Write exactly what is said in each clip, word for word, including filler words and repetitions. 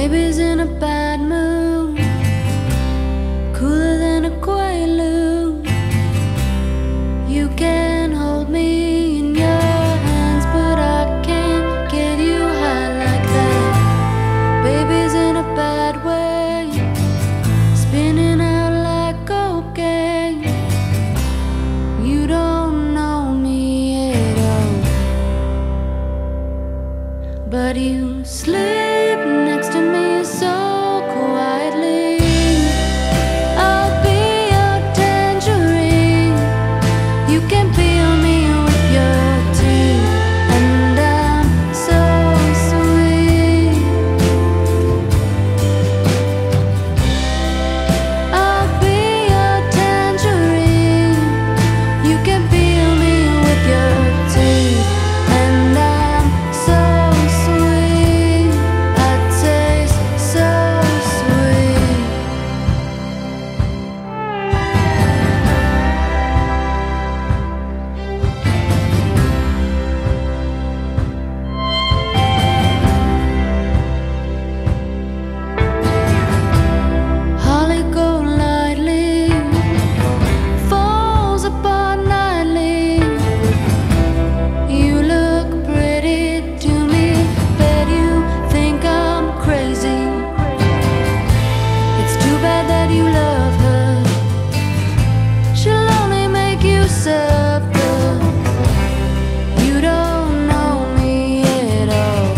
Baby's in a bad mood, cooler than a Quaalude. You can hold me in your hands, but I can't get you high like that. Baby's in a bad way, spinning out like cocaine. You don't know me at all, but you sleep next to me so quietly. I'll be your tangerine. You can peel me with your teeth, and I'm so sweet. I'll be your tangerine. You can peel me with your teeth, and I'm so sweet. I taste so sweet. Holly golightly falls apart nightly. You look pretty to me, bet you think I'm crazy. It's too bad that you love her, she'll only make you suffer. You don't know me at all,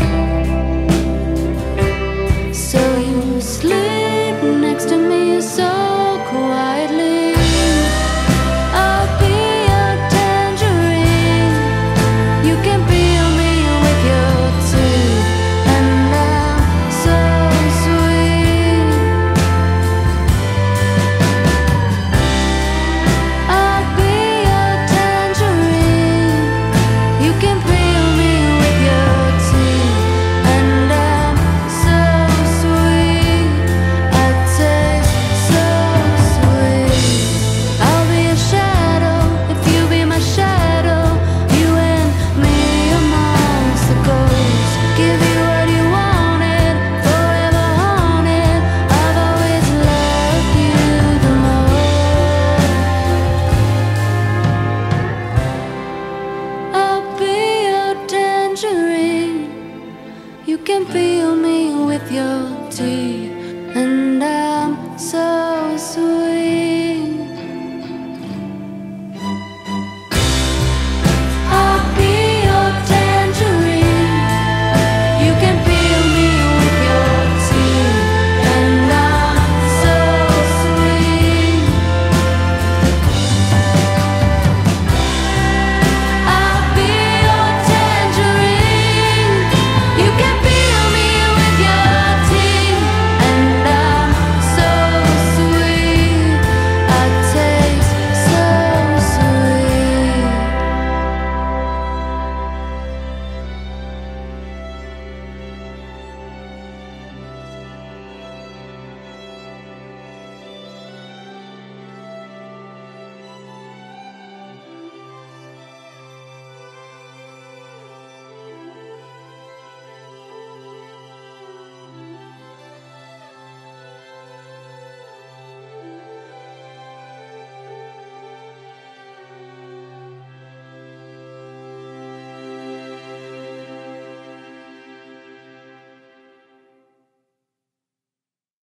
so you sleep next to me so quietly. I'll be your tangerine. You can peel me with your teeth, and I'm so sweet. I'll be your tangerine. You can peel me with your teeth, and I'm so sweet. I taste so sweet. I'll be a shadow if you be my shadow. You and me amongst the ghosts. Give you what you wanted, forever haunted. I've always loved you the most. I'll be your tangerine. You can peel me with your teeth, and I'm so sweet.